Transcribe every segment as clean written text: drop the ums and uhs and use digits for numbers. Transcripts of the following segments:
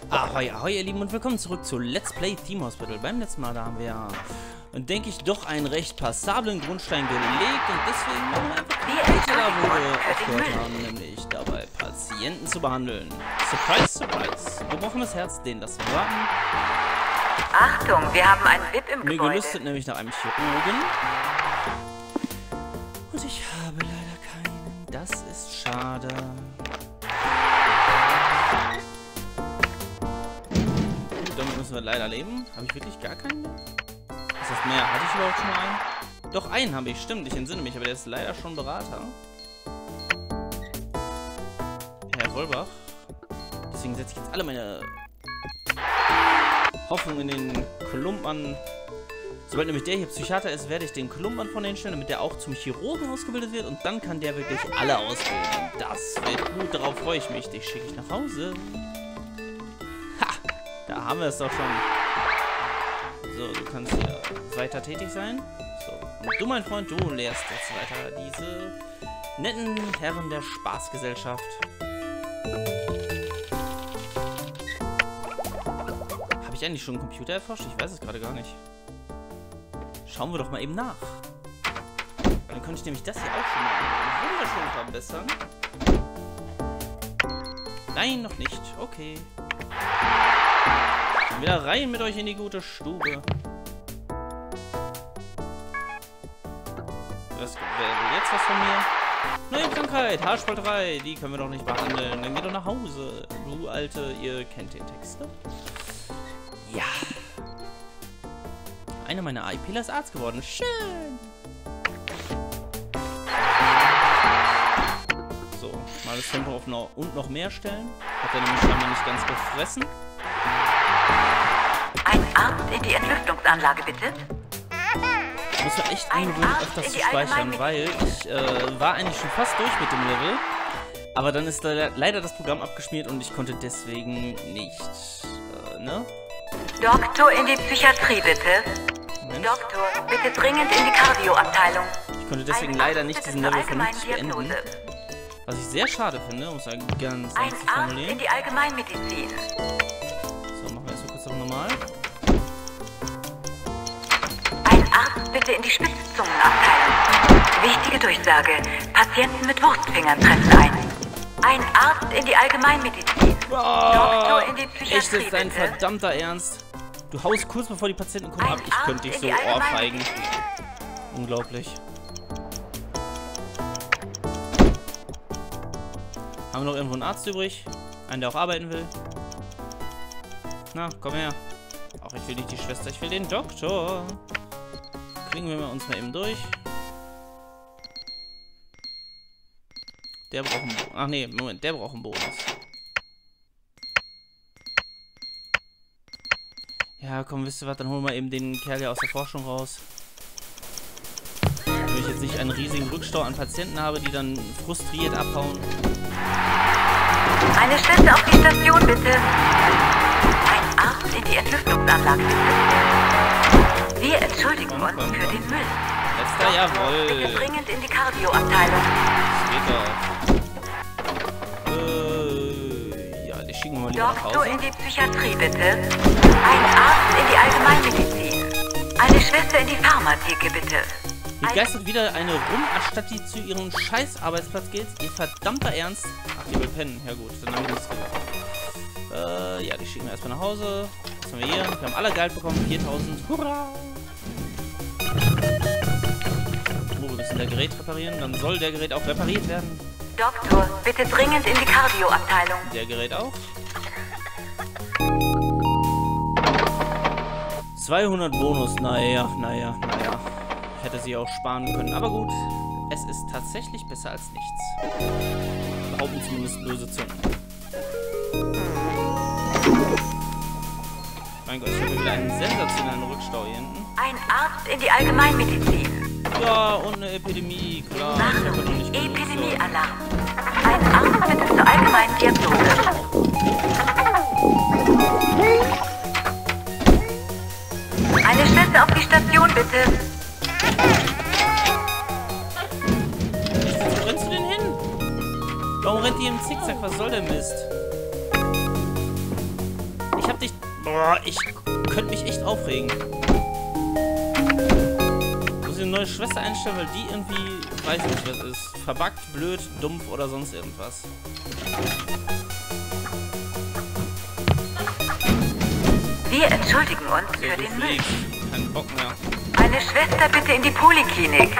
Ahoi, ahoi ihr Lieben und willkommen zurück zu Let's Play Theme Hospital. Beim letzten Mal, da haben wir, denke ich, doch einen recht passablen Grundstein gelegt und deswegen machen wir einfach da, wo wir aufgehört haben, nämlich dabei Patienten zu behandeln. Surprise, surprise. Gebrochenes Herz, den lassen wir warten. Achtung, wir haben einen VIP im Mir Gebäude. gelüstet nämlich nach einem Chirurgen. Und ich habe leider keinen. Das ist schade. Damit müssen wir leider leben. Habe ich wirklich gar keinen mehr? Das heißt, mehr hatte ich überhaupt schon einen? Doch, einen habe ich, stimmt. Ich entsinne mich, aber der ist leider schon Berater. Herr Wolbach. Deswegen setze ich jetzt alle meine Hoffnung in den Klumpmann. Sobald nämlich der hier Psychiater ist, werde ich den Klumpmann von denen stellen, damit der auch zum Chirurgen ausgebildet wird. Und dann kann der wirklich alle ausbilden. Das wird gut, darauf freue ich mich. Dich schicke ich nach Hause. Da haben wir es doch schon. So, du kannst hier weiter tätig sein. So, und du, mein Freund, du lehrst jetzt weiter diese netten Herren der Spaßgesellschaft. Habe ich eigentlich schon einen Computer erforscht? Ich weiß es gerade gar nicht. Schauen wir doch mal eben nach. Dann könnte ich nämlich das hier auch schon mal wunderschön verbessern. Nein, noch nicht. Okay. Wieder rein mit euch in die gute Stube. Das wäre jetzt was von mir. Neue Krankheit, Haarspalterei, die können wir doch nicht behandeln. Dann geht doch nach Hause. Du Alte, ihr kennt den Text, ne? Ja. Einer meiner AIPler ist Arzt geworden. Schön. So, mal das Tempo auf noch und noch mehr stellen. Hat er nämlich scheinbar nicht ganz gefressen. Ein Arzt in die Entlüftungsanlage, bitte. Ich muss ja echt angewöhnen, öfters zu speichern, weil ich war eigentlich schon fast durch mit dem Level. Aber dann ist da leider das Programm abgeschmiert und ich konnte deswegen nicht, ne? Doktor in die Psychiatrie, bitte. Moment. Doktor, bitte dringend in die Kardioabteilung. Ich konnte deswegen leider nicht diesen Level vernünftig beenden. Was ich sehr schade finde, um es ganz Ein ernst zu Arzt in formulieren. die Allgemeinmedizin. So, machen wir erst mal kurz auf normal. Ein Arzt bitte in die Spitzzungenabteilung. Wichtige Durchsage. Patienten mit Wurstfingern treffen ein. Ein Arzt in die Allgemeinmedizin. Doktor in die Psychiatrie, Echt, das ist dein bitte. verdammter Ernst. Du haust kurz bevor die Patienten kommen Ein ab. Ich könnte dich Arzt so in die ohrfeigen. Unglaublich. Haben wir noch irgendwo einen Arzt übrig? Einen, der auch arbeiten will? Na, komm her. Ach, ich will nicht die Schwester, ich will den Doktor. Klingen wir uns mal eben durch. Der braucht einen Bonus. Ach nee, Moment, der braucht einen Bonus. Ja, komm, wisst ihr was, dann holen wir eben den Kerl ja aus der Forschung raus. Wenn ich jetzt nicht einen riesigen Rückstau an Patienten habe, die dann frustriert abhauen. Eine Schwester auf die Station, bitte. Ein Arzt in die Entlüftungsanlage, bitte. Wir entschuldigen uns für den Müll. Letzter, jawohl. Bitte dringend in die Kardioabteilung. Das geht doch. Ja, die schicken wir mal lieber nach Doktor Hause. in die Psychiatrie, bitte. Ein Arzt in die Allgemeinmedizin. Eine Schwester in die Pharmatheke, bitte. Hier geistert wieder eine rum, anstatt die zu ihrem scheiß Arbeitsplatz geht. Ihr verdammter Ernst. Ach, die will pennen. Ja gut, dann haben wir nichts gesagt. Ja, die schicken wir erstmal nach Hause. Was haben wir hier? Wir haben alle Geld bekommen. 4000. Hurra! Oh, wir müssen der Gerät reparieren. Dann soll der Gerät auch repariert werden. Doktor, bitte dringend in die Kardioabteilung. Der Gerät auch. 200 Bonus. Naja. Hätte sie auch sparen können. Aber gut, es ist tatsächlich besser als nichts. Behaupten zumindest böse Zungen. Mein Gott, ich habe wieder einen sensationellen Rückstau hier hinten. Ein Arzt in die Allgemeinmedizin. Ja, und eine Epidemie, klar. Ich habe noch nicht genug Epidemiealarm. Ein Arzt bitte zur allgemeinen Diagnose. Eine Schwester auf die Station, bitte. Wo rennst du denn hin? Warum rennt die im Zickzack? Was soll der Mist? Boah, ich könnte mich echt aufregen. Muss ich eine neue Schwester einstellen, weil die irgendwie, weiß nicht, was ist. Verbuggt, blöd, dumpf oder sonst irgendwas. Wir entschuldigen uns für den Müll. Kein Bock mehr. Eine Schwester bitte in die Poliklinik.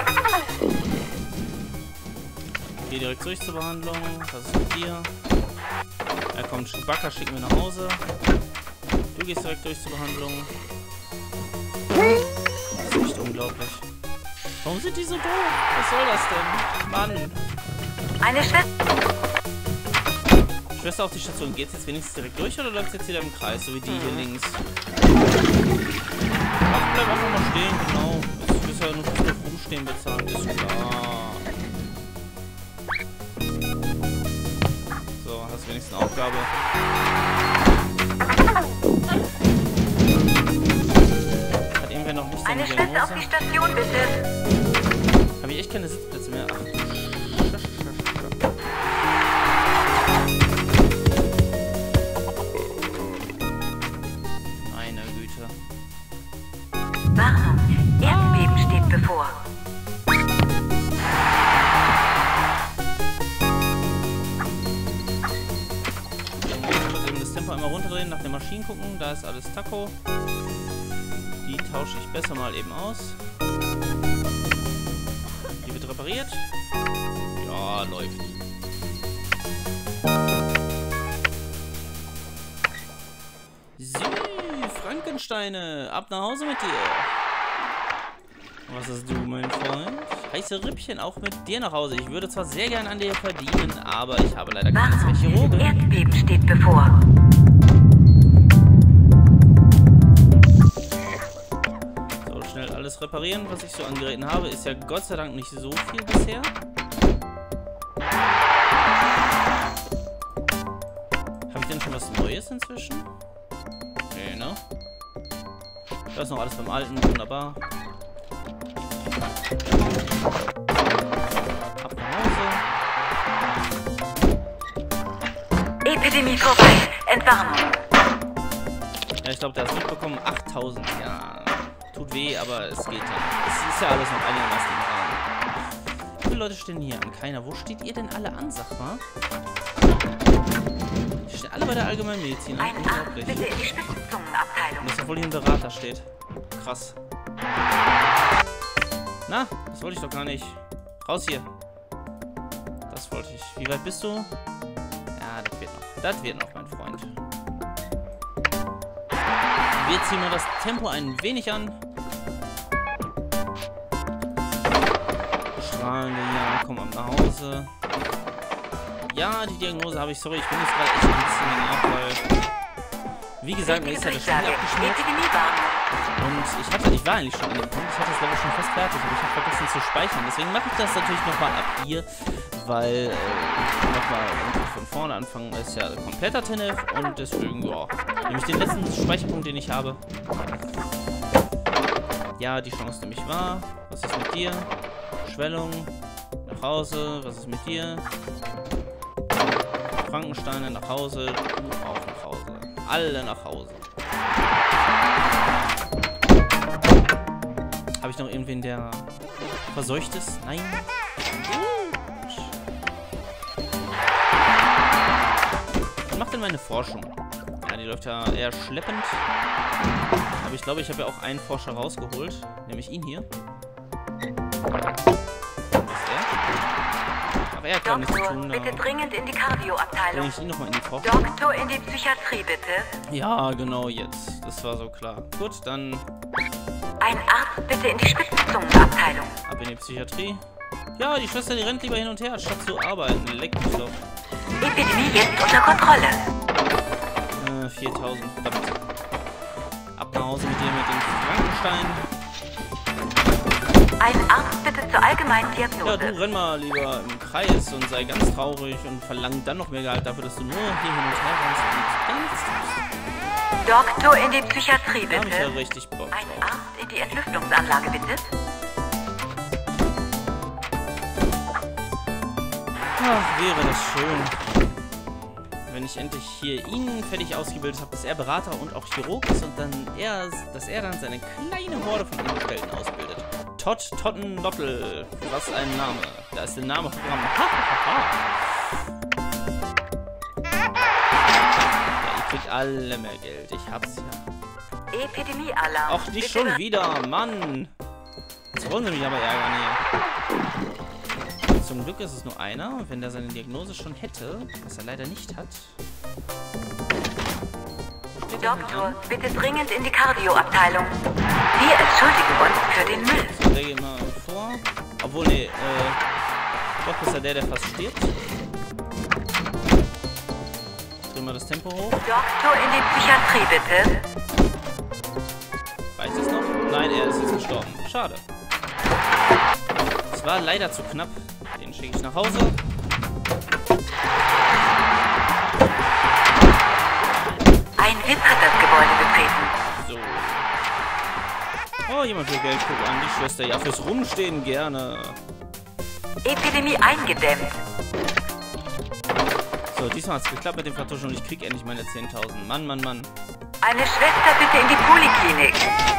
Geh direkt durch zur Behandlung. Was ist mit dir? Ja, komm, Chewbacca schicken wir nach Hause. Du gehst direkt durch zur Behandlung. Das ist echt unglaublich. Warum sind die so doof? Was soll das denn? Mann. Eine Schwester auf die Station. Geht's jetzt wenigstens direkt durch oder läuft jetzt wieder im Kreis? So wie die hier links. Ach, bleib einfach mal stehen, genau. Du bist ja nur fürs Rumstehen bezahlt. Ist klar. So, hast du wenigstens eine Aufgabe. Hat irgendwer noch nicht seine Eine Schwester auf die Station, bitte. Habe ich echt keine Sitzplätze mehr? Ach. Meine Güte. Warnung, Erdbeben steht bevor. Einmal runterdrehen, nach den Maschinen gucken, da ist alles Taco. Die tausche ich besser mal eben aus. Die wird repariert. Ja, läuft. So, Frankensteine, ab nach Hause mit dir. Was hast du, mein Freund? Heiße Rippchen auch mit dir nach Hause. Ich würde zwar sehr gern an dir verdienen, aber ich habe leider keine zwei Chirurgen. Erdbeben steht bevor. So, schnell alles reparieren, was ich so an Geräten habe. Ist ja Gott sei Dank nicht so viel bisher. Habe ich denn schon was Neues inzwischen? Nee, ne? Da ist noch alles beim Alten. Wunderbar. Ab nach Hause. Epidemie vorbei. Entwarnung. Ja, ich glaube, der hat es mitbekommen. 8000. Ja, tut weh, aber es geht ja. Es ist ja alles noch einigermaßen im Rahmen. Wie viele Leute stehen hier an? Keiner. Wo steht ihr denn alle an, sag mal? Die stehen alle bei der Allgemeinmedizin an. Ein Arzt bitte in die Spitzenzungenabteilung. Das, obwohl hier ein Berater steht. Krass. Na, das wollte ich doch gar nicht. Raus hier. Das wollte ich. Wie weit bist du? Ja, das wird noch. Das wird noch, mein Freund. Wir ziehen mal das Tempo ein wenig an. Strahlende, ja, komm ab nach Hause. Ja, die Diagnose habe ich. Sorry, ich bin jetzt gerade echt ein bisschen genervt, weil... Wie gesagt, mir ist ja das Spiel abgeschmiert. Und ich war eigentlich schon an dem Punkt, ich hatte das glaube ich schon fast fertig, aber ich habe vergessen zu speichern. Deswegen mache ich das natürlich nochmal ab hier, weil nochmal von vorne anfangen ist ja kompletter TNF und deswegen, ja, nehme ich den letzten Speicherpunkt, den ich habe. Ja, die Chance nehme ich wahr. Was ist mit dir? Schwellung. Nach Hause. Was ist mit dir? Frankensteine nach Hause. Du auch nach Hause. Alle nach Hause. Habe ich noch irgendwen, der verseucht ist? Nein. Was macht denn meine Forschung? Ja, die läuft ja eher schleppend. Aber ich glaube, ich habe ja auch einen Forscher rausgeholt. Nämlich ihn hier. Aber er kann nichts tun. Bitte dringend in die Kardioabteilung. Bring ich ihn nochmal in die Forschung. Doktor in die Psychiatrie, bitte. Ja, genau jetzt. Das war so klar. Gut, dann... Ein Arzt bitte in die Spitzenzungenabteilung. Ab in die Psychiatrie. Ja, die Schwester, die rennt lieber hin und her, statt zu arbeiten. Leck mich doch. Epidemie jetzt unter Kontrolle. 4000, verdammt. Ab nach Hause mit dir mit dem Frankenstein. Ein Arzt bitte zur allgemeinen Ja, Diagnose. du renn mal lieber im Kreis und sei ganz traurig und verlang dann noch mehr Gehalt dafür, dass du nur hier hin und her rennst und gar nichts tust. Doktor in die Psychiatrie, Da hab ich ja bitte. richtig Bock Ein drauf. Arzt in die Entlüftungsanlage, bitte. Ach, wäre das schön, wenn ich endlich hier ihn fertig ausgebildet habe, dass er Berater und auch Chirurg ist und dann dass er dann seine kleine Horde von Angestellten ausbildet. Tottenlottel. Was ein Name. Da ist der Name Programm. Ja, ihr kriegt alle mehr Geld. Ich hab's ja. Epidemie-Alarm. Ach, nicht schon wieder, Mann. Jetzt wollen sie mich aber ärgern hier. Zum Glück ist es nur einer. Und wenn der seine Diagnose schon hätte, was er leider nicht hat. Doktor, bitte dringend in die Kardioabteilung. Wir entschuldigen uns für den Müll. So, der geht mal vor. Obwohl, nee, doch ist er der fast stirbt. Drehen wir das Tempo hoch. Doktor, in die Psychiatrie, bitte. Weiß es noch? Nein, er ist jetzt gestorben. Schade. Es war leider zu knapp. Den schicke ich nach Hause. Ein VIP hat das Gebäude betreten. So. Oh, jemand will Geld. Guck an, die Schwester. Ja, fürs Rumstehen gerne. Epidemie eingedämmt. So, diesmal hat es geklappt mit dem Vertuschen und ich krieg endlich meine 10.000. Mann, Mann, Mann. Eine Schwester bitte in die Poliklinik.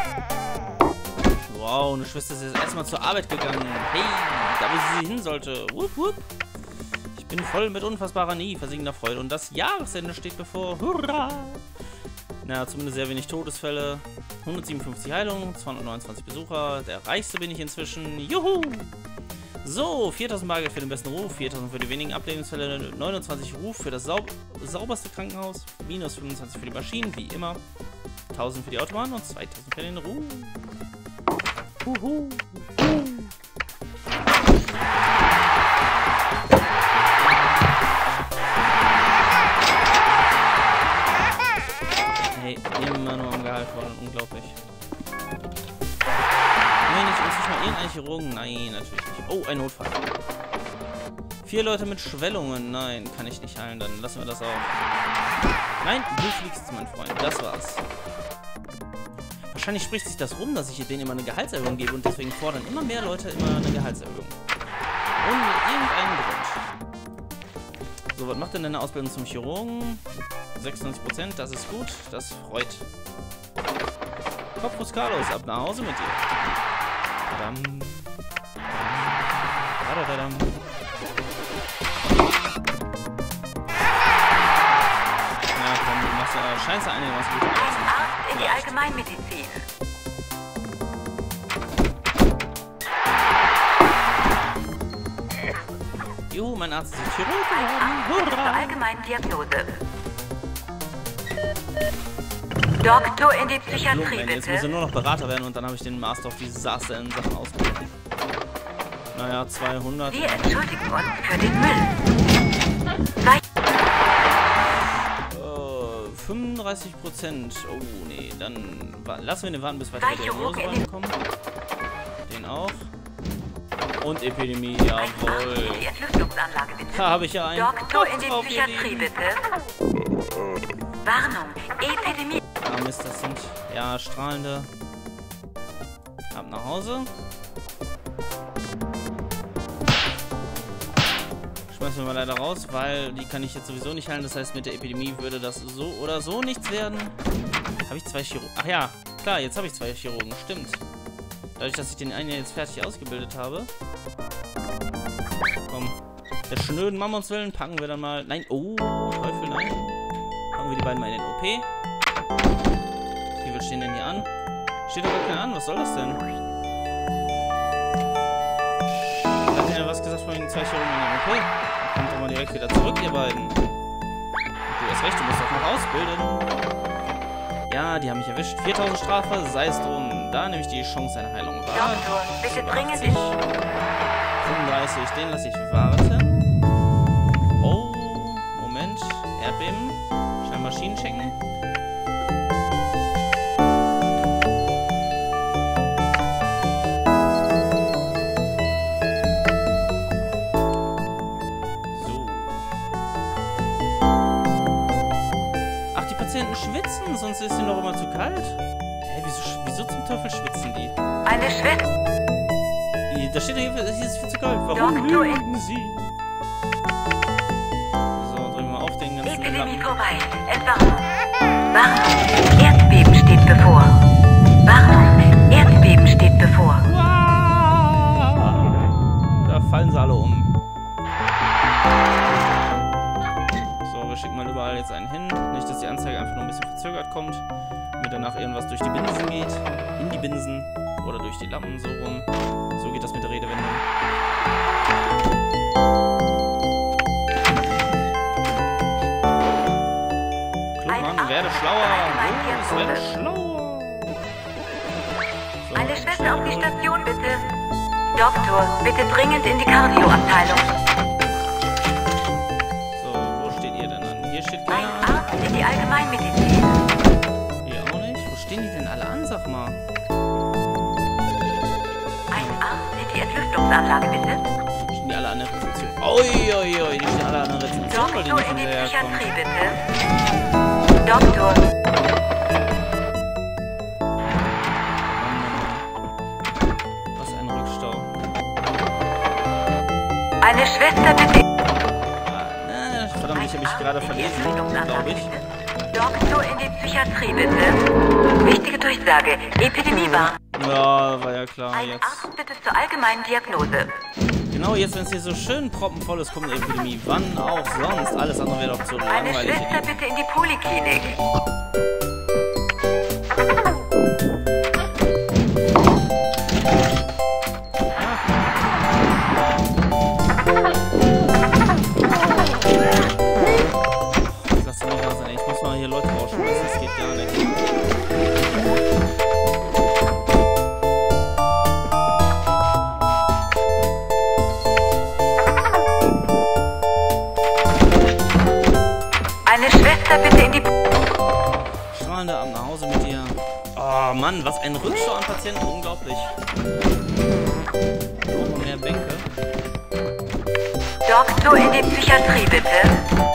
Wow, eine Schwester ist jetzt erstmal zur Arbeit gegangen. Hey, da wo sie hin sollte. Wupp, wupp. Ich bin voll mit unfassbarer, nie versinkender Freude. Und das Jahresende steht bevor. Hurra! Na, zumindest sehr wenig Todesfälle. 157 Heilungen, 229 Besucher. Der reichste bin ich inzwischen. Juhu! So, 4.000 Bargeld für den besten Ruf, 4.000 für die wenigen Ablehnungsfälle, 29 Ruf für das sauberste Krankenhaus, minus 25 für die Maschinen, wie immer. 1.000 für die Autobahn und 2.000 für den Ruf. Hey, immer nur am Gehalt worden, unglaublich. Nee, nicht mal irgendein Chirurgen. Nein, natürlich nicht. Oh, ein Notfall. 4 Leute mit Schwellungen. Nein, kann ich nicht heilen. Dann lassen wir das auch. Nein, du fliegst, mein Freund. Das war's. Wahrscheinlich spricht sich das rum, dass ich denen immer eine Gehaltserhöhung gebe und deswegen fordern immer mehr Leute immer eine Gehaltserhöhung. Ohne irgendeinen Grund. So, was macht denn deine Ausbildung zum Chirurgen? 96%, das ist gut. Das freut. Corpus Carlos, ab nach Hause mit dir. Tadam. Tadadadam. Ja, komm, du machst ja scheinst du einigermaßen gut. Ein Arzt in die Allgemeinmedizin. Juhu, mein Arzt ist Chirurg Ein geworden. Arzt zur Hurra! allgemeinen Diagnose. Doktor in die Psychiatrie, Jetzt muss er bitte. nur noch Berater werden und dann habe ich den Master of Disaster in Sachen ausgebildet. Naja, 200. Wir entschuldigen uns für den Müll. 35%. Oh, nee, dann lassen wir den warten, bis weitere Diagnose reinkommen. Den auch. Und Epidemie, jawohl. Die Entlüftungsanlage, bitte. Da habe ich ja einen. Doktor in die Psychiatrie, bitte. Warnung, Epidemie. Ah, Mist, das sind ja strahlende. Ab nach Hause. Schmeißen wir mal leider raus, weil die kann ich jetzt sowieso nicht heilen. Das heißt, mit der Epidemie würde das so oder so nichts werden. Habe ich 2 Chirurgen? Ach ja, klar, jetzt habe ich 2 Chirurgen, stimmt. Dadurch, dass ich den einen jetzt fertig ausgebildet habe. Komm, der schnöden Mammons willen packen wir dann mal. Nein, oh, Teufel, nein. Packen wir die beiden mal in den OP. Wie viel stehen denn hier an? Steht doch gar keiner an, was soll das denn? Hat er ja was gesagt von den 2 Chirurgen in den OP? Dann kommt doch mal direkt wieder zurück, ihr beiden. Und du hast recht, du musst doch noch ausbilden. Ja, die haben mich erwischt. 4.000 Strafe, sei es drum. Da nehme ich die Chance einer Heilung wahr. Doktor, bitte dringend 80, 35, den lasse ich warten. Oh, Moment. Erdbeben. Schnell Maschinen checken. So. Ach, die Patienten schwitzen, sonst ist ihnen doch immer zu kalt. Hä, wieso zum Teufel schwitzen die? Eine Schwester. Da steht hier, hier ist viel zu kalt. Warum Doktor, lügen sie? So, drehen wir mal auf den ganzen Lappen vorbei. Entwarnung. Warnung. Erdbeben steht bevor. Warnung. Erdbeben steht bevor. Da fallen sie alle um. So, wir schicken mal überall jetzt einen hin. Nicht, dass die Anzeige einfach nur ein bisschen verzögert kommt. Mir danach irgendwas durch die Binsen geht. In die Binsen. Oder durch die Lampen so rum. So geht das mit der Redewendung. Klugmann, werde schlauer. Los, werde schlauer. So, eine Schwester auf die Station, bitte. Doktor, bitte dringend in die Kardioabteilung. So, wo steht ihr denn an? Hier steht Ein keiner. Arzt in die Allgemeinmedizin. Hier auch nicht. Wo stehen die denn alle an, sag mal? Ein Arzt in die Entlüftungsanlage, bitte. Stehen die alle an der Rezeption? Ui, die stehen alle an der Rezeption, weil die Doktor nicht in die hinterherkommen. Psychiatrie, bitte. Doktor. Was ein Rückstau. Eine Schwester, bitte. Verdammt, ich habe mich gerade verlesen, glaube ich. Doktor in die Psychiatrie, bitte. Wichtige Durchsage. Epidemie war. Ja, war ja klar. Ein Jetzt. Arzt bitte zur allgemeinen Diagnose. Genau, jetzt, wenn es hier so schön proppenvoll ist, kommt eine Epidemie. Wann auch sonst. Alles andere wäre doch zu Eine langweilig. Schwester bitte in die Poliklinik. Lass doch nicht wahr sein. Ich muss mal hier Leute rausschmeißen. Das geht gar nicht. Eine Schwester bitte in die... Strahlender Abend nach Hause mit dir. Oh Mann, was ein Rückstau an Patienten. Unglaublich. Noch mehr Bänke. Doktor in die Psychiatrie, bitte.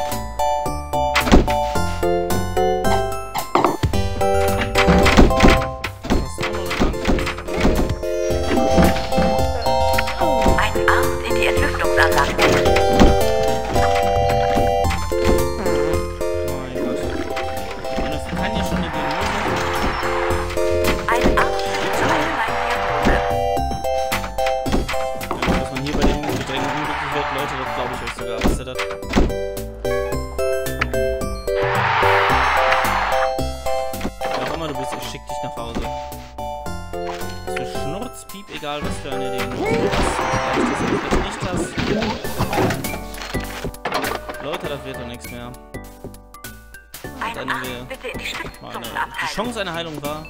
Ein Arzt in die Entlüftungsanlage, bitte. Mein Gott. Man kann ja schon eine Diagnose. Ein Arzt bitte zur allgemeinen Diagnose. Ja, dass man hier bei den Gedrängen unglücklich wird, Leute, das glaube ich euch sogar. Wisst ihr das? Wer auch immer du bist, ich schick dich nach Hause. Das ist für Schnurzpiep, egal was für eine Diagnose du hast. Reicht das jetzt nicht das? Leute, das wird doch nichts mehr. Ein Dann nehmen Arzt wir bitte in die die Spitzzungenabteilung. Chance einer Heilung war.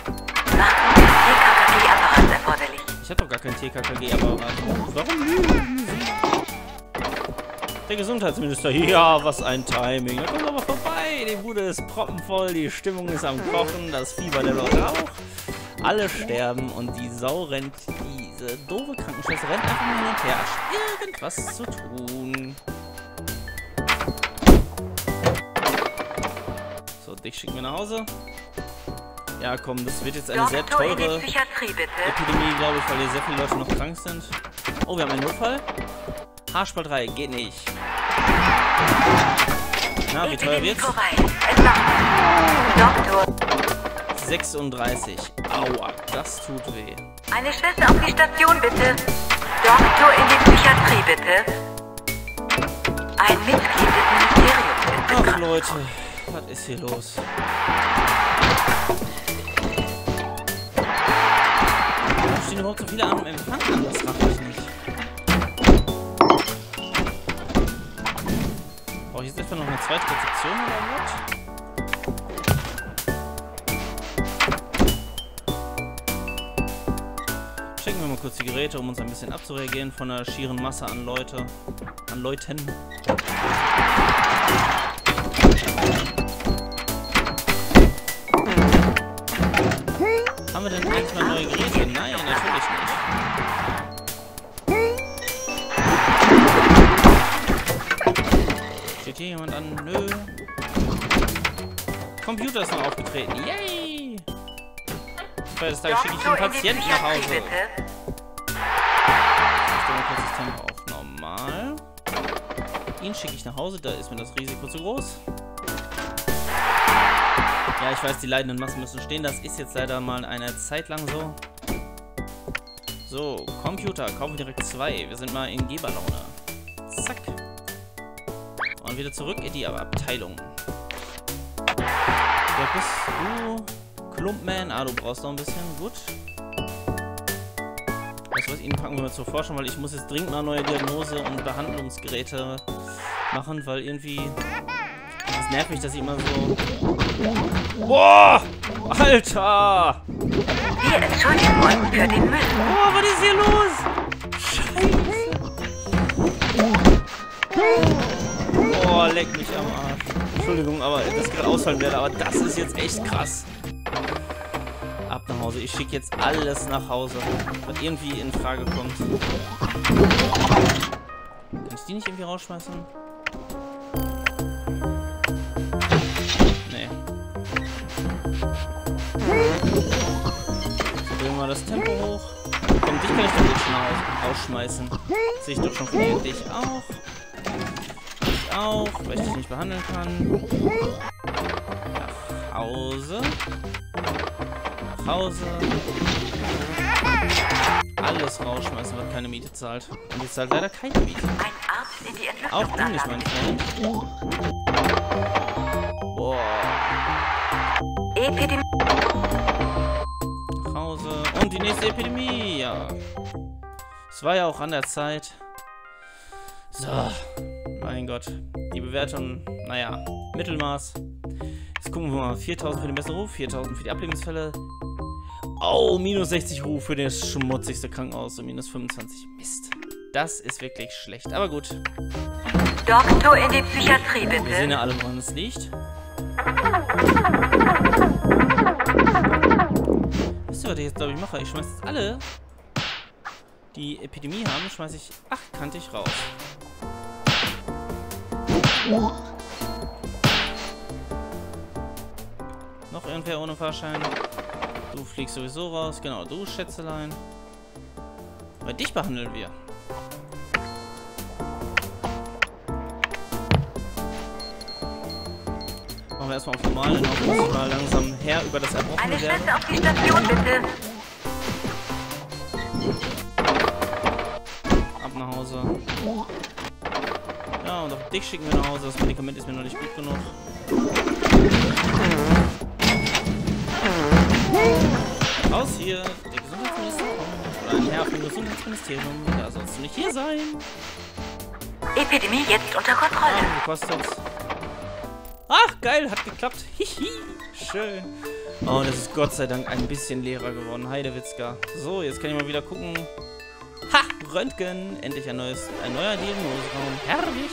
TKKG-Apparat erforderlich. Ich habe doch gar kein TKKG-Apparat. Warum lügen Sie? Der Gesundheitsminister, ja, was ein Timing. Da kommt aber vorbei. Die Bude ist proppenvoll, die Stimmung ist am Kochen, das Fieber der Leute auch. Alle sterben und die Sau rennt, diese doofe Krankenschwester rennt einfach mal hin und her, anstatt irgendwas zu tun. So, dich schicken wir nach Hause. Ja, komm, das wird jetzt eine sehr Doktor in die teure Psychiatrie, bitte. Epidemie, glaube ich, weil hier sehr viele Leute noch krank sind. Oh, wir haben einen Notfall. Haarspalterei, geht nicht. Na, wie teuer Epidemie wird's? vorbei. Doktor. 36. Aua, das tut weh. Eine Schwester auf die Station, bitte. Doktor in die Psychiatrie, bitte. Ein Mitglied des Ministeriums ist Ach, bekannt. Leute, was ist hier los? Warum stehen überhaupt so viele am Empfang an? Das raff ich nicht. Brauche ich jetzt etwa noch eine zweite Rezeption oder was? Checken wir mal kurz die Geräte, um uns ein bisschen abzureagieren von der schieren Masse an Leuten. Haben wir denn eigentlich mal neue Geräte? Nein, natürlich nicht. Steht hier jemand an? Nö. Computer ist noch aufgetreten. Yay! Da schicke ich den Patienten nach Hause. Ich stelle mal kurz das Tempo auf normal. Ihn schicke ich nach Hause, da ist mir das Risiko zu groß. Ja, ich weiß, die leidenden Massen müssen stehen. Das ist jetzt leider mal eine Zeit lang so. So, Computer, kaufen direkt 2. Wir sind mal in Geberlaune. Zack. Und wieder zurück in die Abteilung. Wer bist du? Klumpman. Ah, du brauchst noch ein bisschen. Gut. Weißt du was, Ihnen packen wir mal zur Forschung, weil ich muss jetzt dringend mal neue Diagnose- und Behandlungsgeräte machen, weil irgendwie... Es nervt mich, dass ich immer so... Boah! Alter! Wir entschuldigen uns für den Müll. Boah, was ist hier los? Scheiße! Boah, leck mich am Arsch. Entschuldigung, aber das gerade ausfallen werde, aber das ist jetzt echt krass. Ab nach Hause. Ich schicke jetzt alles nach Hause, was irgendwie in Frage kommt. Kann ich die nicht irgendwie rausschmeißen? Nee. So, bringen wir mal das Tempo hoch. Komm, dich kann ich doch jetzt schon rausschmeißen. Sehe ich doch schon von dir. Dich auch. Dich auch, weil ich dich nicht behandeln kann. Nach Hause. Hause. Alles rausschmeißen, was keine Miete zahlt. Und jetzt zahlt leider keine Miete. Ein Arzt in die Auch du nicht, mein Freund. Boah. Epidemie. Hause. Und die nächste Epidemie, ja. Es war ja auch an der Zeit. So. Mein Gott. Die Bewertung, naja, Mittelmaß. Jetzt gucken wir mal. 4.000 für den besten Ruf, 4.000 für die Ablehnungsfälle. Oh, minus 60 Ruf für das schmutzigste Krankenhaus und minus 25. Mist. Das ist wirklich schlecht, aber gut. Doktor in die Psychiatrie, bitte. Wir sehen ja alle, woran es liegt. Wisst ihr, was ich jetzt, glaube ich, mache? Ich schmeiß jetzt alle, die Epidemie haben, schmeiße ich achtkantig raus. Noch irgendwer ohne Fahrschein? Du fliegst sowieso raus. Genau, du, Schätzelein. Bei dich behandeln wir. Machen wir erstmal auf normal. Dann muss ich mal langsam her über das Erbrochene Eine werden. Schwester auf die Station, bitte. Ab nach Hause. Ja, und auch dich schicken wir nach Hause. Das Medikament ist mir noch nicht gut genug. Raus hier, der Gesundheitsminister kommt. Oder ein Herr vom Gesundheitsministerium. Da sollst du nicht hier sein. Epidemie jetzt unter Kontrolle. Ah, gekostet. Ach, geil, hat geklappt. Hihi, schön. Oh, und es ist Gott sei Dank ein bisschen leerer geworden. Heidewitzka. So, jetzt kann ich mal wieder gucken. Ha, Röntgen. Endlich ein neuer Diagnoseraum. Herrlich.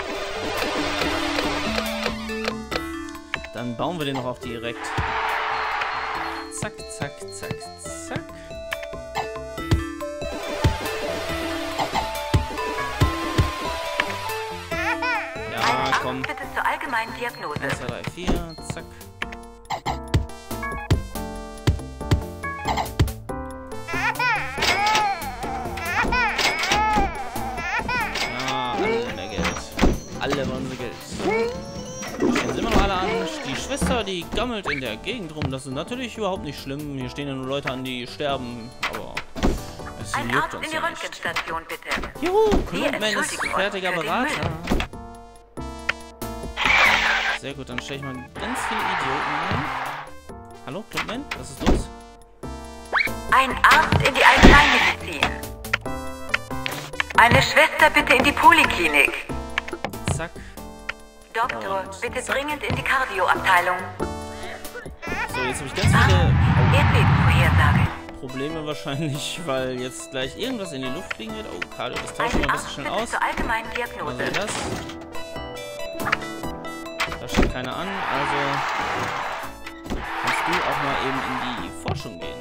Dann bauen wir den noch auch direkt. Zack, zack, zack, zack. Ja, komm. Bitte zur allgemeinen Diagnose. 1, 2, 3, 4, zack. Ja, alle mehr Geld. Alle wollen sie Geld. Hier sind wir noch alle an. Die Schwester, die gammelt in der Gegend rum. Das ist natürlich überhaupt nicht schlimm. Hier stehen ja nur Leute an, die sterben. Aber es Ein juckt Arzt uns in die ja nicht. Röntgenstation, bitte. Juhu, Wir Klumpman ist entschuldigen uns fertiger für den Berater. Sehr gut, dann stelle ich mal ganz viele Idioten ein. Hallo, Klumpman? Was ist los? Ein Arzt in die Allgemeinmedizin. Eine Schwester bitte in die Poliklinik. Zack. Doktor, Und bitte zack. dringend in die Kardioabteilung. So, jetzt habe ich ganz viele Erdbebenvorhersage. Probleme wahrscheinlich, weil jetzt gleich irgendwas in die Luft fliegen wird. Oh, Cardio, das tauschen wir Ein ein Arzt bisschen bitte schnell aus. zur allgemeinen Was Diagnose. ist das? Da steht keiner an, also kannst du auch mal eben in die Forschung gehen.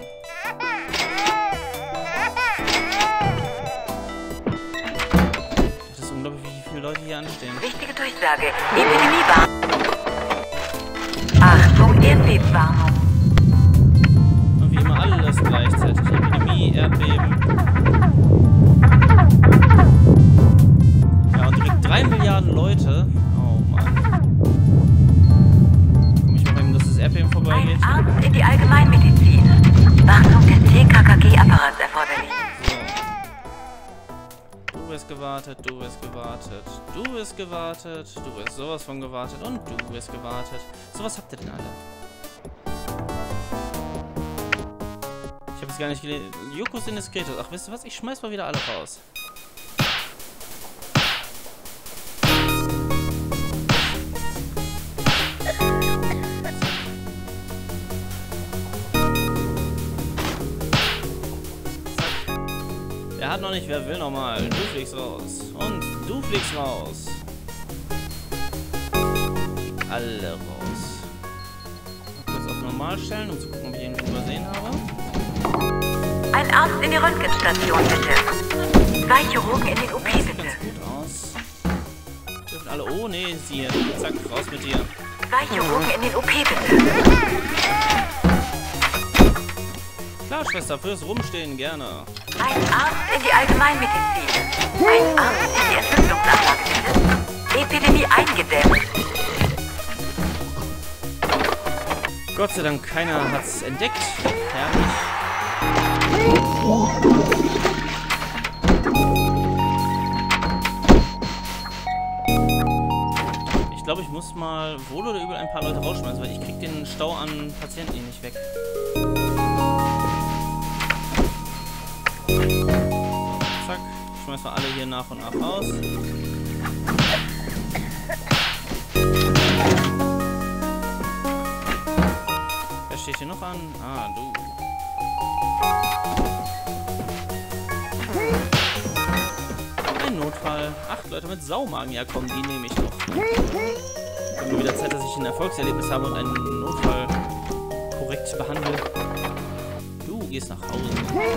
Das ist unglaublich, wie viele Leute hier anstehen. Wichtige Durchsage. Epidemiewarnung. Achtung, Erdbebenwarnung. Und wie immer alles gleichzeitig. Epidemie, Erdbeben. Ja, und direkt 3 Milliarden Leute. Oh Mann. Komm, ich mach eben, dass das Erdbeben Krematorium vorbeigeht. Ein Arzt in die Allgemeinmedizin. Wartung des TKKG-Apparats erforderlich. So. Du wirst gewartet, du wirst gewartet, du wirst gewartet, du wirst sowas von gewartet und du wirst gewartet. So, was habt ihr denn alle? Ich habe es gar nicht gelesen. Jokos Indiskretus. Ach, wisst ihr was? Ich schmeiß mal wieder alle raus. Wer hat noch nicht, wer will nochmal? Du fliegst raus. Und du fliegst raus. Alle raus. Mal kurz auf normal stellen, um zu gucken, ob ich irgendwen übersehen habe. Ein Arzt in die Röntgenstation, bitte. 2 Chirurgen in den OP, Sieht bitte. ganz gut aus. Dürfen alle... Oh, nee, sie. Zack, raus mit dir. 2 Chirurgen in den OP, bitte. Klar, Schwester, fürs Rumstehen gerne. Ein Arzt in die Allgemeinmedizin. Ein Arzt in die Entzündungsanlage, bitte. Epidemie eingedämmt. Gott sei Dank, keiner hat's entdeckt. Herrlich. Ich glaube, ich muss mal wohl oder übel ein paar Leute rausschmeißen, weil ich krieg den Stau an Patienten hier nicht weg. So, zack. Ich schmeiß mal alle hier nach und nach raus. Wer steht hier noch an? Ah, du. Ein Notfall. 8 Leute mit Saumagen. Ja, komm, die nehme ich noch. Wenn wir wieder Zeit, dass ich ein Erfolgserlebnis habe und einen Notfall korrekt behandle. Du gehst nach Hause.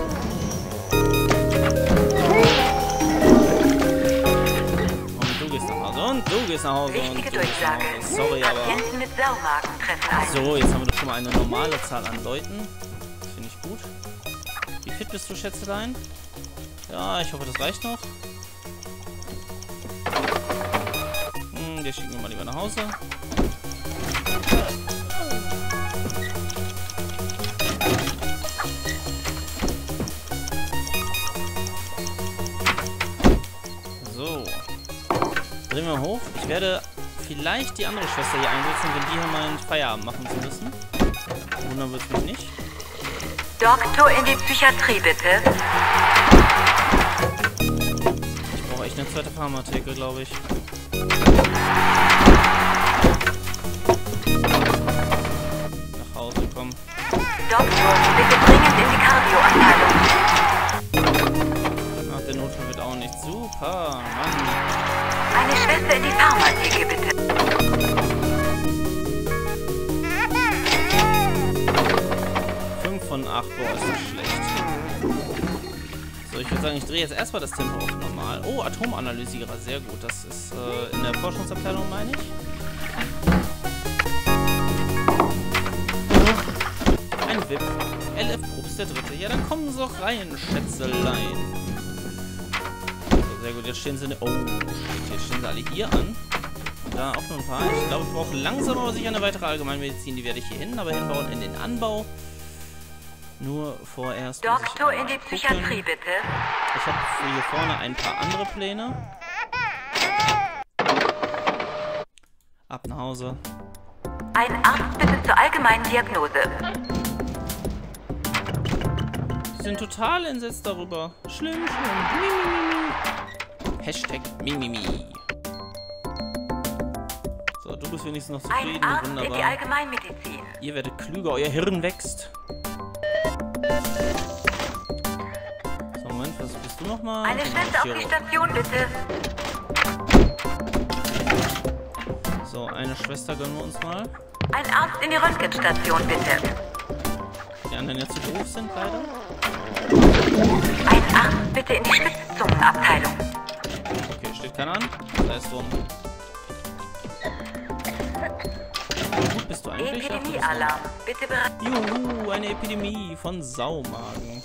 Und du gehst nach Hause. Und du gehst nach Hause. Wichtige Durchsage. Sorry, aber... Patienten mit Saumagen treffen ein. So, jetzt haben wir doch schon mal eine normale Zahl an Leuten. Das finde ich gut. Wie fit bist du, Schätzelein? Ja, ich hoffe, das reicht noch. Den schicken wir mal lieber nach Hause. So. Drehen wir hoch. Ich werde vielleicht die andere Schwester hier einsetzen, wenn die hier mal einen Feierabend machen zu müssen. Wundern wird es mich nicht. Doktor in die Psychiatrie, bitte. Ich brauche echt eine zweite Pharmatheke, glaube ich. Nach Hause kommen. Doktor, bitte dringend in die Kardioabteilung. Ach, der Notfall wird auch nicht. Super, Mann. Eine Schwester in die Pharmatheke, bitte. 5 von 8, boah, ist das schlecht. So, ich würde sagen, ich drehe jetzt erstmal das Tempo auf normal. Oh, Atomanalysierer, sehr gut. Das ist in der Forschungsabteilung, meine ich. Ein VIP. LF Probst der Dritte. Ja, dann kommen sie doch rein, Schätzelein. So, sehr gut, jetzt stehen sie... Oh, jetzt stehen sie alle hier an. Da auch noch ein paar. Ich glaube, ich brauche langsam aber sicher eine weitere Allgemeinmedizin. Die werde ich hier hinten aber hinbauen in den Anbau. Nur vorerst... Doktor in die Psychiatrie, bitte. Ich habe hier vorne ein paar andere Pläne. Ab nach Hause. Ein Arzt bitte zur allgemeinen Diagnose. Die sind total entsetzt darüber. Schlimm, schlimm. Mimimi. Hashtag Mimimi. So, du bist wenigstens noch zufrieden. Ein Arzt in die Wunderbar. Allgemeinmedizin. Ihr werdet klüger, euer Hirn wächst. So, Moment, was bist du nochmal? Eine Schwester auf die Station, bitte. So, eine Schwester gönnen wir uns mal. Ein Arzt in die Röntgenstation, bitte. Die anderen ja zu doof sind, leider. Ein Arzt bitte in die Spitzzungenabteilung. Okay, steht keiner an. Das heißt so. Wie gut bist du eigentlich? Epidemie-Alarm. Bitte bereit. Juhu, eine Epidemie von Saumagen.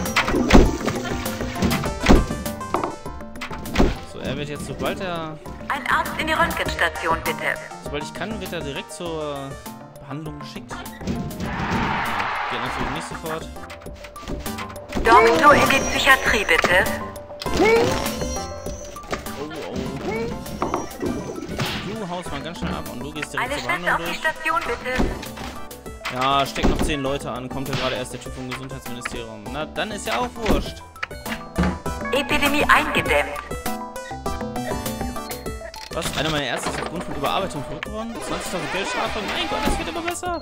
So, er wird jetzt, sobald er Ein Arzt in die Röntgenstation, bitte. Sobald ich kann, wird er direkt zur Behandlung geschickt. Geht natürlich nicht sofort. Doktor in die Psychiatrie, bitte. Du haust mal ganz schnell ab und du gehst direkt Eine zur Schwester Behandlung auf die durch. Station, bitte. Ja, steckt noch 10 Leute an. Kommt ja gerade erst der Typ vom Gesundheitsministerium. Na, dann ist ja auch wurscht. Epidemie eingedämmt. Was? Einer meiner Ärzte ist aufgrund von Überarbeitung verrückt geworden? 20.000 Geldstrafe? Mein Gott, das wird immer besser.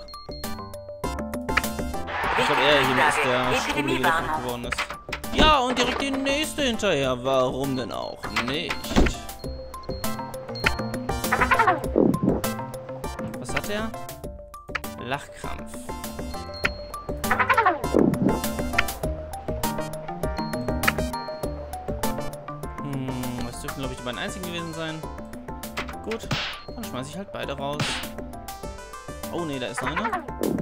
Ich glaube, er hier ist der Schwuble, der verrückt geworden ist. Ja, und direkt die nächste hinterher. Warum denn auch nicht? Was hat er? Lachkrampf. Das dürften, glaube ich, die beiden einzigen gewesen sein. Gut, dann schmeiße ich halt beide raus. Oh ne, da ist noch einer.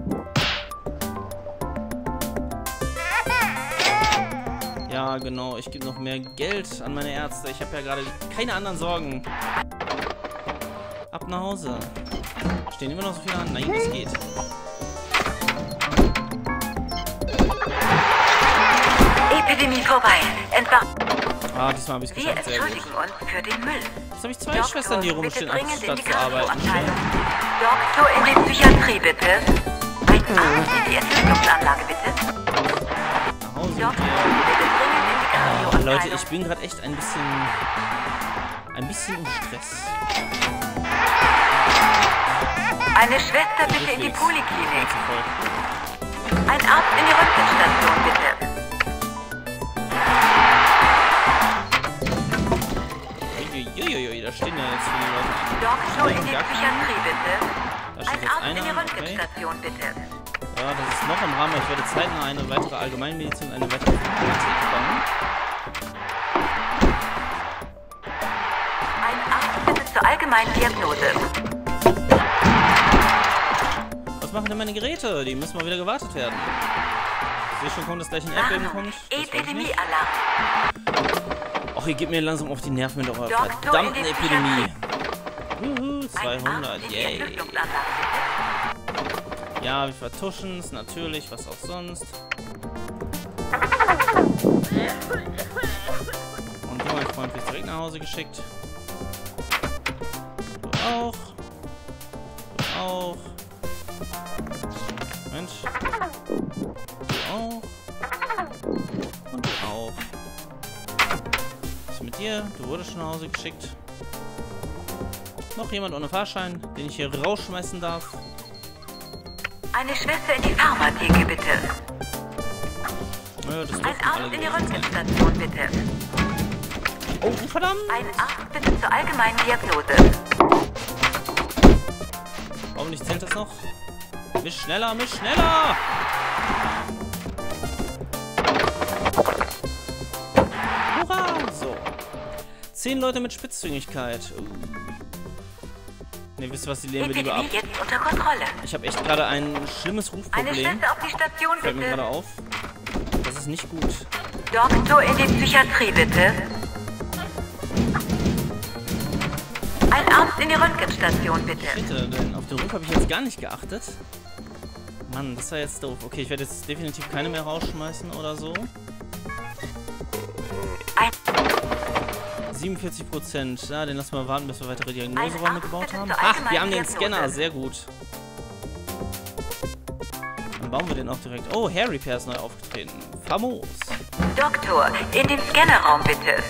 Ja, genau, ich gebe noch mehr Geld an meine Ärzte. Ich habe ja gerade keine anderen Sorgen. Ab nach Hause. Stehen immer noch so viele an? Nein, es geht. Epidemie vorbei. Ah, diesmal habe ich es Wir geschafft. Sehr gut. entschuldigen uns für den Müll. Jetzt habe ich zwei Schwestern, die hier rumstehen, anstatt zu arbeiten. Doktor in die Psychiatrie, bitte. Ein Arzt in die Entzündungsanlage, bitte. Nach Hause. Doktor, bitte dringend in die Kardioabteilung. Leute, ich bin gerade echt ein bisschen im Stress. Eine Schwester bitte in die Wirklich. Poliklinik. Zu voll. Ein Arzt in die Röntgenstation, bitte. Uiuiui, da stehen ja jetzt viele Leute. Doktor in die Psychiatrie, bitte. Da steht Ein jetzt Arzt in die einer. Okay. Röntgenstation, bitte. Ja, das ist noch im Rahmen. Ich werde zeitnah eine weitere Allgemeinmedizin und eine weitere Informatik bauen. Ein Arzt bitte zur allgemeinen Diagnose. Was machen denn meine Geräte? Die müssen mal wieder gewartet werden. Ich sehe schon, kommt, dass gleich ein Erdbeben kommt. Das weiß ich nicht. Epidemie-Alarm. Och, ihr gebt mir langsam auf die Nerven mit eurer Doktor verdammten in die Epidemie. 200, Ein Arzt in die yay. Entzündungsanlage, bitte. Ja, wir vertuschen es natürlich, was auch sonst. Und du, mein Freund, wirst direkt nach Hause geschickt. Du auch. Du auch. Mensch. Du auch. Und du auch. Was ist mit dir? Du wurdest schon nach Hause geschickt. Noch jemand ohne Fahrschein, den ich hier rausschmeißen darf. Eine Schwester in die Pharmatheke, bitte. Ja, das Ein dürften alle Arzt in die gewesen sein. Röntgenstation, bitte. Oh, verdammt! Ein Arzt bitte zur allgemeinen Diagnose. Warum nicht zählt das noch? Misch schneller, misch schneller! Hurra! So. 10 Leute mit Spitzzüngigkeit. Ne, wisst ihr was, die lehnen wir lieber ab. Epidemie jetzt unter Kontrolle. Ich habe echt gerade ein schlimmes Eine Rufproblem. Schwester auf die Station, Fällt mir gerade bitte. auf. Das ist nicht gut. Doktor in die Psychiatrie, bitte. Ein Arzt in die Röntgenstation, bitte. Bitte, denn auf den Ruf habe ich jetzt gar nicht geachtet. Mann, das war jetzt doof. Okay, ich werde jetzt definitiv keine mehr rausschmeißen oder so. 47%. Ja, den lassen wir warten, bis wir weitere Diagnoseräume gebaut haben. Ach, wir haben den Scanner. Sehr gut. Dann bauen wir den auch direkt. Oh, Hair Repair ist neu aufgetreten. Famos. Doktor, in den Scannerraum, bitte.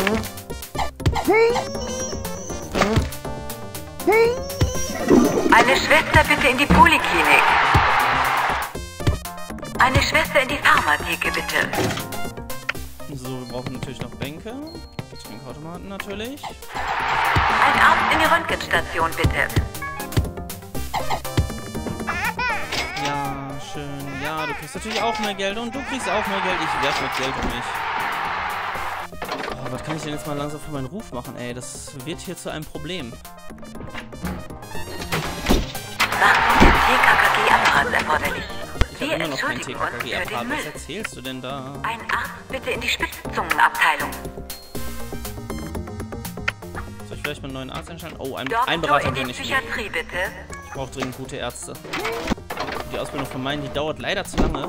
Eine Schwester bitte in die Poliklinik. Eine Schwester in die Pharmatheke, bitte. So, wir brauchen natürlich noch Bänke. Trinkautomaten natürlich. Ein Arzt in die Röntgenstation, bitte. Ja, schön. Ja, du kriegst natürlich auch mehr Geld und du kriegst auch mehr Geld. Ich werfe mit Geld um mich. Oh, was kann ich denn jetzt mal langsam für meinen Ruf machen, ey? Das wird hier zu einem Problem. Wartung des TKKG-Apparats erforderlich. Ich Wir habe immer noch kein entschuldigen uns für den TKKG-Apparat. Müll. Was erzählst du denn da? Ein Arzt bitte in die Spitzzungenabteilung. Soll ich vielleicht mal einen neuen Arzt einstellen. Oh, ein Doktor Berater in will die nicht. Psychiatrie, bitte. Ich brauche dringend gute Ärzte. Die Ausbildung von meinen, die dauert leider zu lange.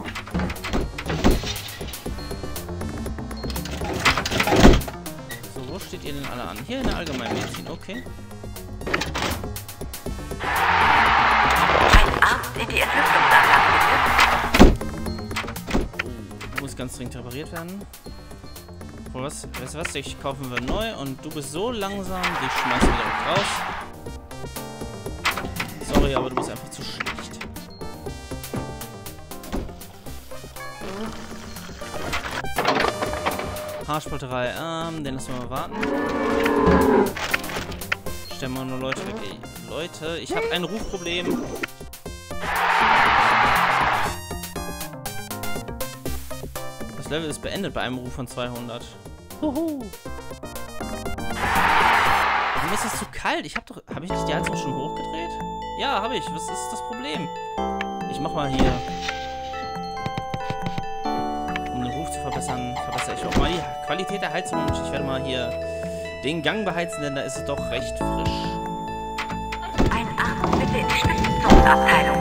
So, wo steht ihr denn alle an? Hier in der Allgemeinmedizin, okay. Ein Arzt in die Entlüftungsanlage, bitte. Muss ganz dringend repariert werden. Weißt du was? Ich kaufen wir neu und du bist so langsam, die schmeißen wir direkt raus. Sorry, aber du bist einfach zu schlecht. Haarspalterei, den lassen wir mal warten. Stellen wir nur Leute weg. Ey, Leute, ich habe ein Rufproblem. Das Level ist beendet bei einem Ruf von 200. Huhu. Warum ist es zu kalt? Habe ich nicht die Heizung schon hochgedreht? Ja, habe ich. Was ist das Problem? Ich mach mal hier. Um den Ruf zu verbessern, verbessere ich auch mal die Qualität der Heizung. Und ich werde mal hier den Gang beheizen, denn da ist es doch recht frisch. Ein Arzt bitte in die Spitzzungenabteilung.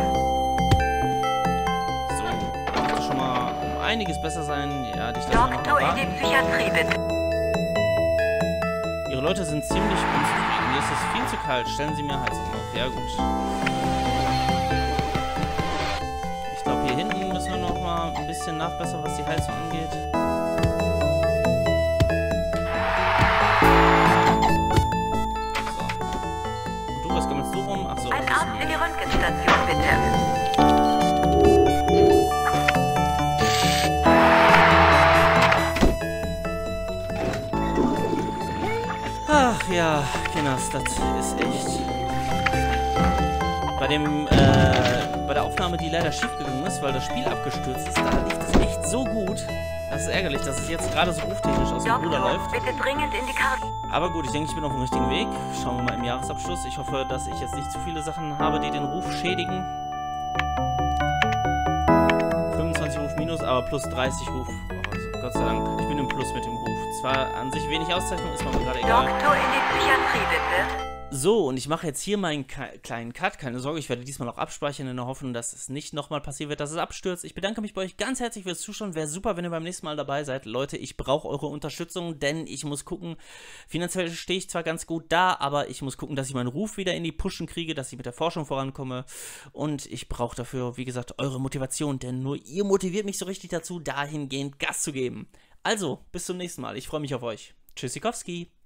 So, dürfte schon mal um einiges besser sein. Ja, dich lassen wir noch mal Doktor in warten. die Psychiatrie, bitte. Ihre Leute sind ziemlich unzufrieden. Mir ist es viel zu kalt. Stellen Sie mir Heizung auf. Ja, gut. Ich glaube, hier hinten müssen wir noch mal ein bisschen nachbessern, was die Heizung angeht. So. Und du, was gammelst du rum? Ach so. Ein Arzt in die Röntgenstation, bitte. Ach ja, Kinders, das ist echt. Bei der Aufnahme, die leider schief gegangen ist, weil das Spiel abgestürzt ist, da lief es echt so gut. Das ist ärgerlich, dass es jetzt gerade so ruftechnisch aus dem Ruder Doktor, läuft. bitte dringend in die Karte. Aber gut, ich denke, ich bin auf dem richtigen Weg. Schauen wir mal im Jahresabschluss. Ich hoffe, dass ich jetzt nicht zu viele Sachen habe, die den Ruf schädigen. 25 Ruf minus, aber plus 30 Ruf. Oh, also, Gott sei Dank, ich bin im Plus mit dem Ruf. Zwar an sich wenig Auszeichnung, ist mir gerade egal. Doktor in die Psychiatrie, bitte. So, und ich mache jetzt hier meinen kleinen Cut. Keine Sorge, ich werde diesmal auch abspeichern in der Hoffnung, dass es nicht nochmal passieren wird, dass es abstürzt. Ich bedanke mich bei euch ganz herzlich fürs Zuschauen. Wäre super, wenn ihr beim nächsten Mal dabei seid. Leute, ich brauche eure Unterstützung, denn ich muss gucken, finanziell stehe ich zwar ganz gut da, aber ich muss gucken, dass ich meinen Ruf wieder in die Pushen kriege, dass ich mit der Forschung vorankomme. Und ich brauche dafür, wie gesagt, eure Motivation, denn nur ihr motiviert mich so richtig dazu, dahingehend Gas zu geben. Also, bis zum nächsten Mal. Ich freue mich auf euch. Tschüssikowski.